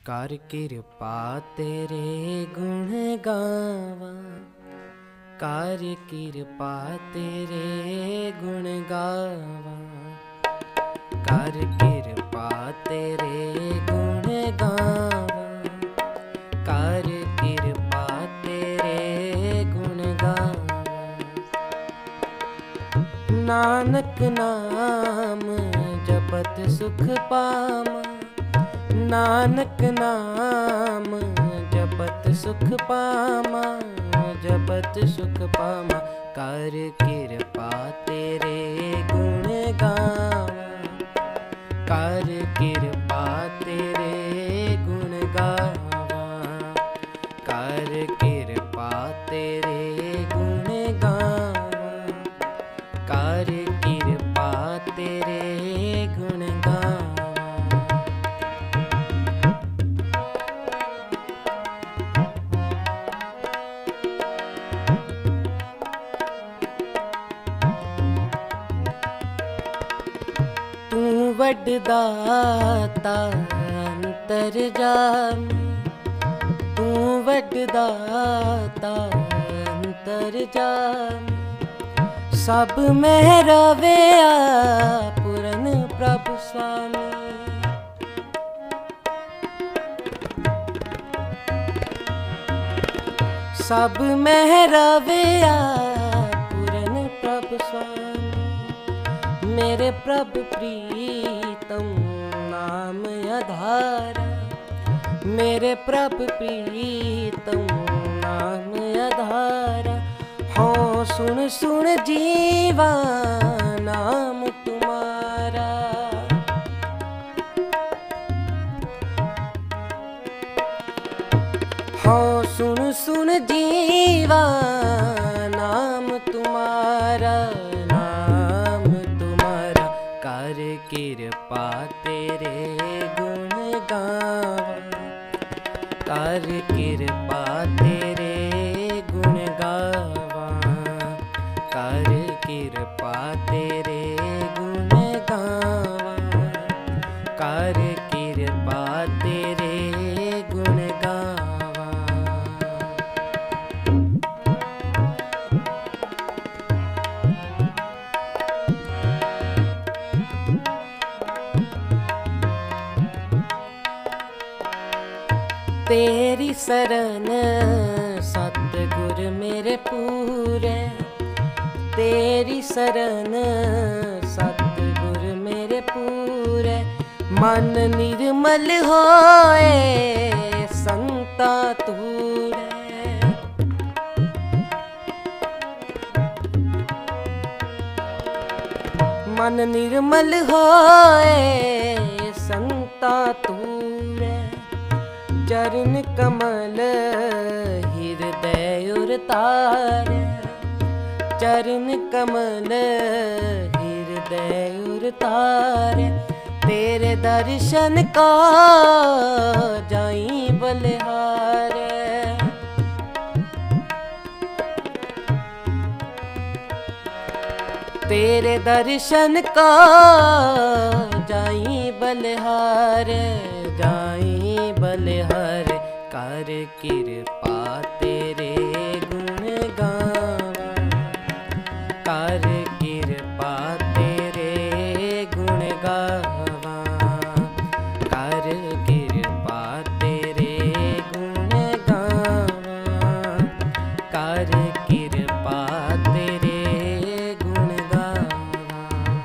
कर कृपा तेरे गुण गावा, कर कृपा तेरे गुण गावा, कर कृपा तेरे गुण गावा, कर कृपा तेरे गुण गावा। नानक नाम जपत सुख पावा, नानक नाम जपत सुख पावा, जपत सुख पावा। कर कृपा तेरे गुण गावा, कर कृपा तेरे गुण गावा, कर कृपा तेरे गुण गावा, कर कृपा तेरे गुण गावा। तू वड दाता अंतरजामी, तू वड दाता अंतरजामी। सब में रविया पूरन प्रभु स्वामी, सब में रविया पूरन प्रभु स्वामी। मेरे प्रभु प्रीतम नाम आधारा, मेरे प्रभु प्रीतम नाम आधारा। हो सुन सुन जीवा नाम तुम्हारा, हो सुन सुन जीवा नाम तुम्हारा, नाम तुम्हारा। कर कृपा तेरे गुण गावा, कर कृपा तेरे गुण गावा, कर कृपा तेरे गुण गावा, कर कृपा तेरे गुण गावा। तेरी शरण सतगुर मेरे पूरे, तेरी शरण सतगुर मेरे पूरे। मन निर्मल होए संता तूरे, मन निर्मल होए संता तूरे। चरण कमल हृदय उतारे, चरण कमल हृदय उतारे। तेरे दर्शन को जाई बलिहारे, तेरे दर्शन को जाई बलिहारे, जाई बलिहारे। कर कृपा तेरे गुण गावा, कर कृपा तेरे गुण गावा, कर कृपा तेरे गुण गावा, कर कृपा तेरे गुण गावा।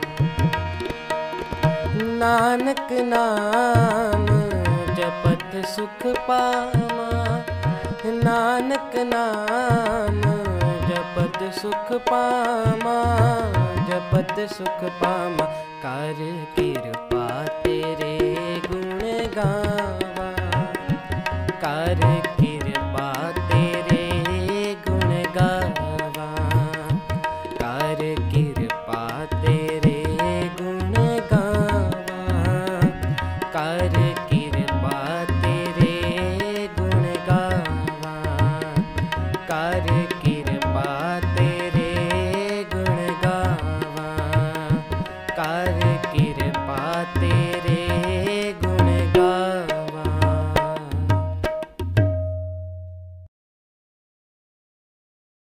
नानक नाम जपत सुख पावा, नानक नाम जपत सुख पावा, जपत सुख पावा। कर कृपा तेरे गुण गावा, कर कृपा तेरे गुण गावा, कर कृपा तेरे गुण गावा, कर कृपा तेरे गुण गावा, कर कृपा तेरे गुण गावा, कर कृपा तेरे